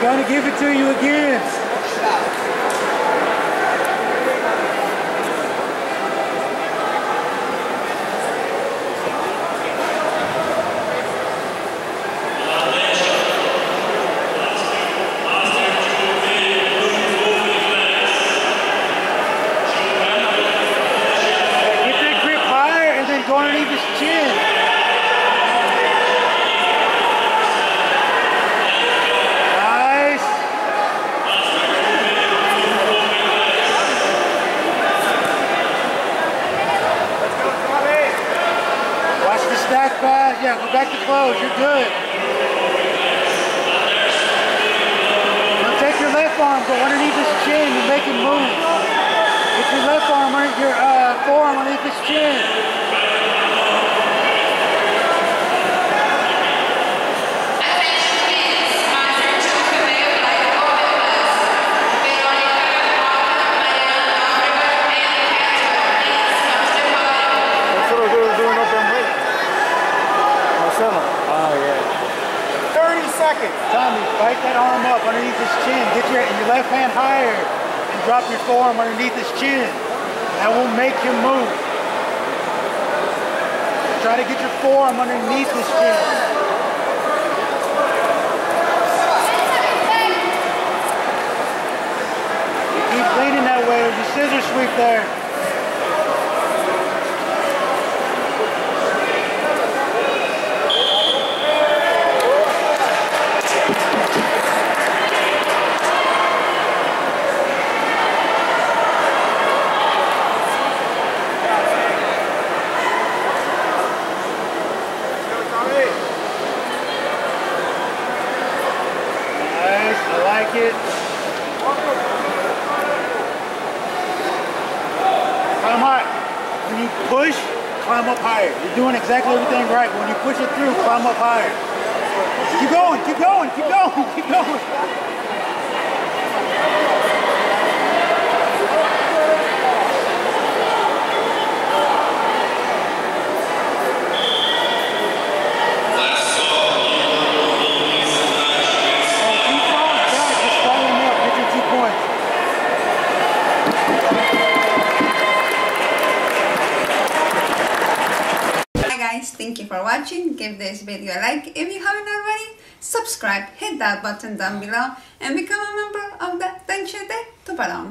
trying to give it to you again. Go underneath his chin. Nice. Let's go, Tommy. Watch the stack pass. Yeah, go back to close. You're good. Now take your left arm, go underneath his chin and make him move. Get your left arm under your forearm underneath his chin. Oh yeah. 30 seconds. Tommy, bite that arm up underneath his chin. Get your left hand higher and drop your forearm underneath his chin. That will make him move. Try to get your forearm underneath his chin. You keep leaning that way. There's a scissor sweep there. I like it. Climb high. When you push, climb up higher. You're doing exactly everything right. When you push it through, climb up higher. Keep going, keep going, keep going, keep going. Thank you for watching. Give this video a like if you haven't already. Subscribe, hit that button down below and become a member of the Taekwondo Tubarão.